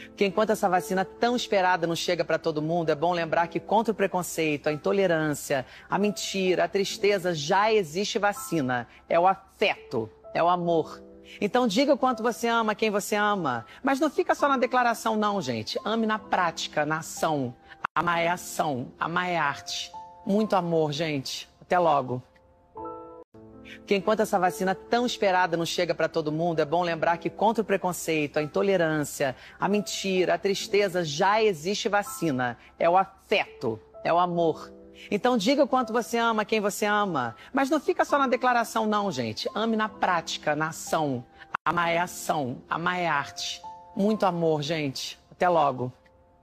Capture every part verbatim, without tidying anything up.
Porque enquanto essa vacina tão esperada não chega para todo mundo, é bom lembrar que contra o preconceito, a intolerância, a mentira, a tristeza, já existe vacina. É o afeto, é o amor. Então diga o quanto você ama quem você ama. Mas não fica só na declaração não, gente. Ame na prática, na ação. Amar é ação, amar é arte. Muito amor, gente. Até logo. Porque enquanto essa vacina tão esperada não chega para todo mundo, é bom lembrar que contra o preconceito, a intolerância, a mentira, a tristeza, já existe vacina. É o afeto, é o amor. Então diga o quanto você ama quem você ama. Mas não fica só na declaração não, gente. Ame na prática, na ação. Amar é ação, amar é arte. Muito amor, gente. Até logo.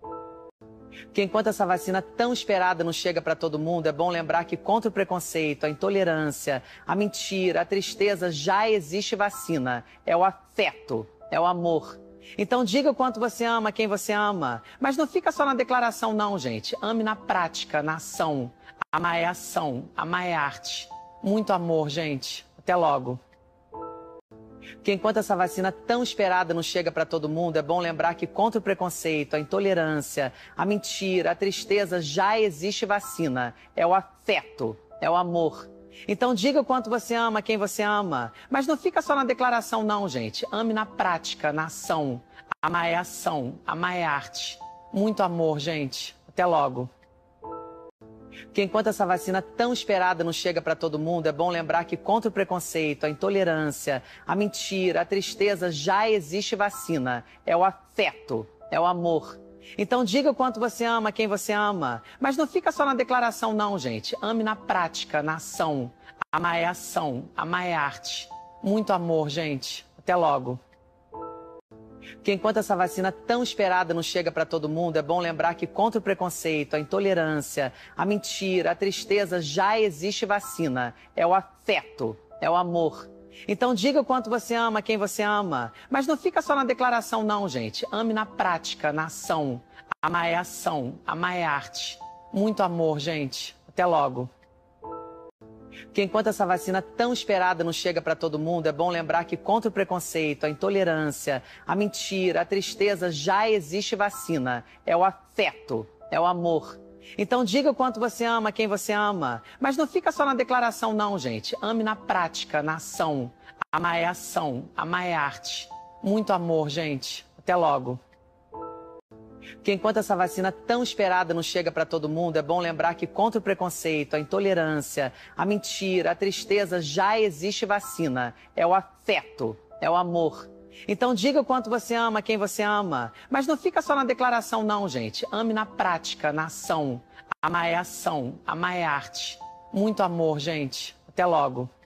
Porque enquanto essa vacina tão esperada não chega para todo mundo, é bom lembrar que contra o preconceito, a intolerância, a mentira, a tristeza, já existe vacina. É o afeto, é o amor. Então diga o quanto você ama quem você ama. Mas não fica só na declaração não, gente. Ame na prática, na ação. Amar é ação, amar é arte. Muito amor, gente. Até logo. Porque enquanto essa vacina tão esperada não chega para todo mundo, é bom lembrar que contra o preconceito, a intolerância, a mentira, a tristeza, já existe vacina. É o afeto, é o amor. Então diga o quanto você ama quem você ama. Mas não fica só na declaração não, gente. Ame na prática, na ação. Amar é ação, amar é arte. Muito amor, gente. Até logo. Porque enquanto essa vacina tão esperada não chega para todo mundo, é bom lembrar que contra o preconceito, a intolerância, a mentira, a tristeza, já existe vacina. É o afeto, é o amor. Então diga o quanto você ama quem você ama. Mas não fica só na declaração não, gente. Ame na prática, na ação. Amar é ação, amar é arte. Muito amor, gente. Até logo. Porque enquanto essa vacina tão esperada não chega para todo mundo, é bom lembrar que contra o preconceito, a intolerância, a mentira, a tristeza, já existe vacina. É o afeto, é o amor. Então diga o quanto você ama quem você ama. Mas não fica só na declaração não, gente. Ame na prática, na ação. Amar é ação, amar é arte. Muito amor, gente. Até logo. Porque enquanto essa vacina tão esperada não chega para todo mundo, é bom lembrar que contra o preconceito, a intolerância, a mentira, a tristeza, já existe vacina. É o afeto, é o amor. Então diga o quanto você ama quem você ama. Mas não fica só na declaração não, gente. Ame na prática, na ação. Amar é ação, amar é arte. Muito amor, gente. Até logo. Porque enquanto essa vacina tão esperada não chega para todo mundo, é bom lembrar que contra o preconceito, a intolerância, a mentira, a tristeza, já existe vacina. É o afeto, é o amor. Então diga o quanto você ama quem você ama. Mas não fica só na declaração não, gente. Ame na prática, na ação. Amar é ação, amar é arte. Muito amor, gente. Até logo.